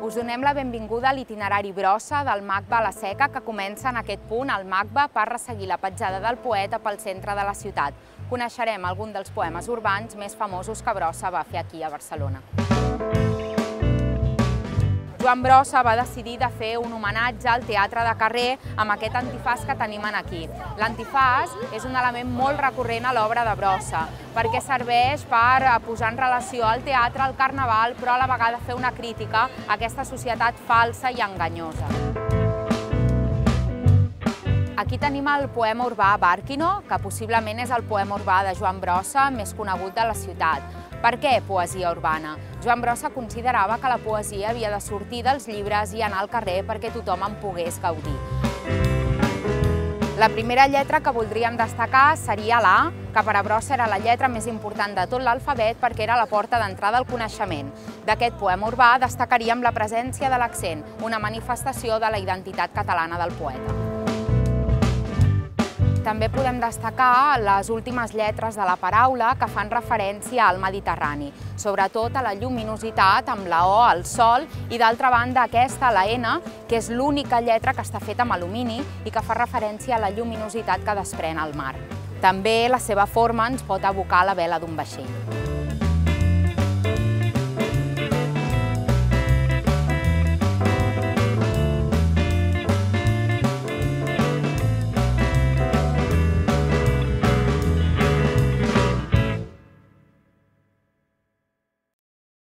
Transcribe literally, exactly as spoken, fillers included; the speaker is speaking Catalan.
Us donem la benvinguda a l'itinerari Brossa del Macba a la Seca, que comença en aquest punt, al Macba, per resseguir la petjada del poeta pel centre de la ciutat. Coneixerem algun dels poemes urbans més famosos que Brossa va fer aquí a Barcelona. Joan Brossa va decidir de fer un homenatge al teatre de carrer amb aquest antifàs que tenim aquí. L'antifàs és un element molt recurrent a l'obra de Brossa, perquè serveix per posar en relació el teatre, el carnaval, però a la vegada fer una crítica a aquesta societat falsa i enganyosa. Aquí tenim el poema urbà Bàrquino, que possiblement és el poema urbà de Joan Brossa més conegut de la ciutat. Per què poesia urbana? Joan Brossa considerava que la poesia havia de sortir dels llibres i anar al carrer perquè tothom en pogués gaudir. La primera lletra que voldríem destacar seria l'A, que per a Brossa era la lletra més important de tot l'alfabet perquè era la porta d'entrada al coneixement. D'aquest poema urbà destacaríem la presència de l'accent, una manifestació de la identitat catalana del poeta. També podem destacar les últimes lletres de la paraula que fan referència al Mediterrani, sobretot a la lluminositat amb la O, el sol, i d'altra banda aquesta, la N, que és l'única lletra que està feta amb alumini i que fa referència a la lluminositat que desprèn el mar. També la seva forma ens pot evocar la vela d'un vaixell.